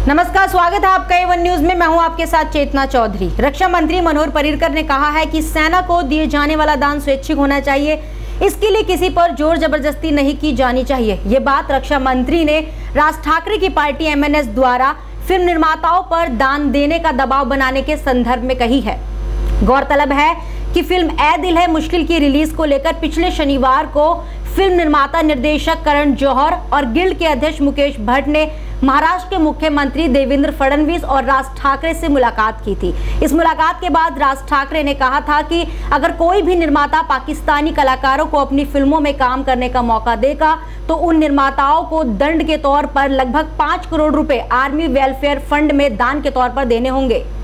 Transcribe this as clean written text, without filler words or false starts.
नमस्कार, स्वागत है आपका A1 न्यूज में। मैं हूं आपके साथ चेतना चौधरी। रक्षा मंत्री मनोहर पर्रिकर ने कहा है कि सेना को दिए जाने वाला दान स्वैच्छिक होना चाहिए, इसके लिए किसी पर जोर जबरदस्ती नहीं की जानी चाहिए। ये बात रक्षा मंत्री ने राज ठाकरे की पार्टी MNS द्वारा फिल्म निर्माताओं पर दान देने का दबाव बनाने के संदर्भ में कही है। गौरतलब है कि फिल्म ए दिल है मुश्किल की रिलीज को लेकर पिछले शनिवार को फिल्म निर्माता निर्देशक करण जौहर और गिल्ड के अध्यक्ष मुकेश भट्ट ने महाराष्ट्र के मुख्यमंत्री देवेंद्र फडणवीस और राज ठाकरे से मुलाकात की थी। इस मुलाकात के बाद राज ठाकरे ने कहा था कि अगर कोई भी निर्माता पाकिस्तानी कलाकारों को अपनी फिल्मों में काम करने का मौका देगा तो उन निर्माताओं को दंड के तौर पर लगभग 5 करोड़ रुपए आर्मी वेलफेयर फंड में दान के तौर पर देने होंगे।